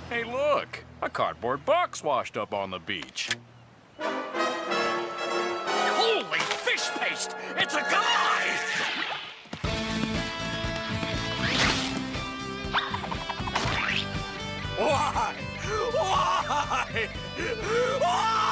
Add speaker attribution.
Speaker 1: Hey, look! A cardboard box washed up on the beach.
Speaker 2: Holy fish paste! It's a guy! Why? Why? Why?